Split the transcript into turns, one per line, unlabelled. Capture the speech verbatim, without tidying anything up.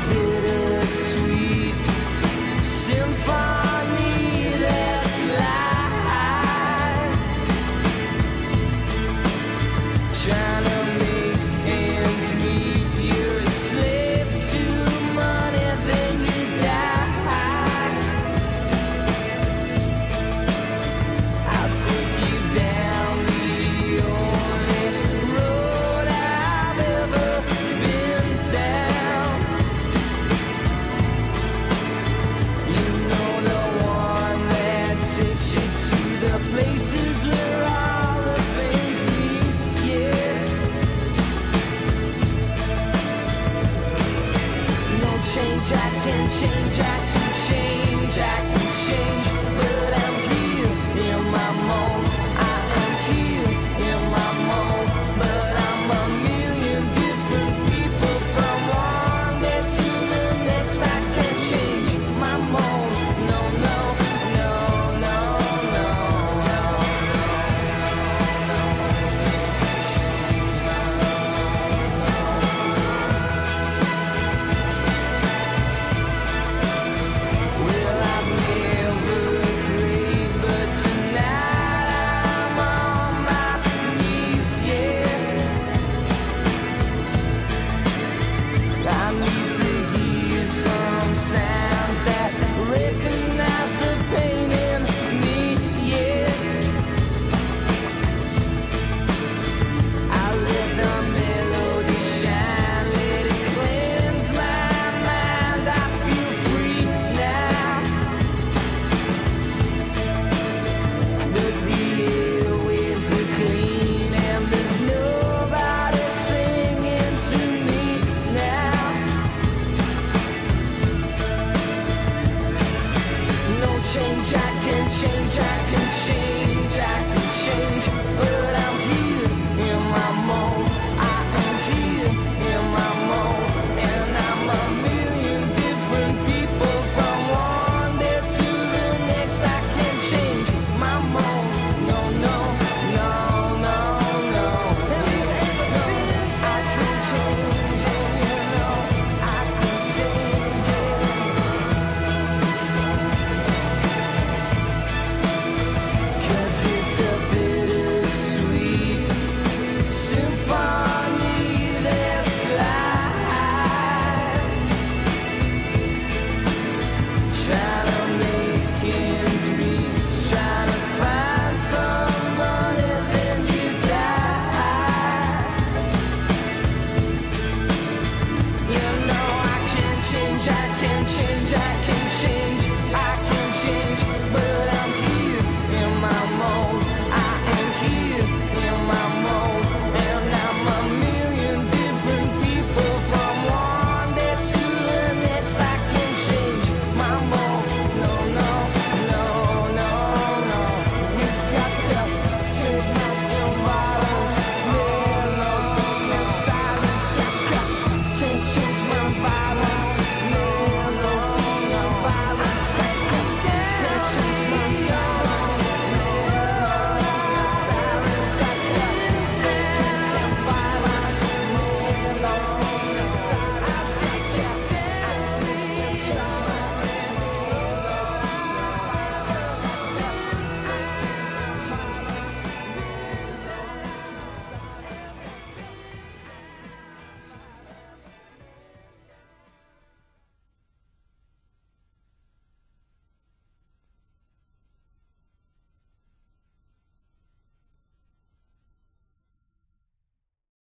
bittersweet symphony that's life. Trying to make ends meet, you're a slave to money, then you die. I'll take you down the only road I've ever been down. You know, the one that takes you to the places where all the things meet, yeah. No change I can change, I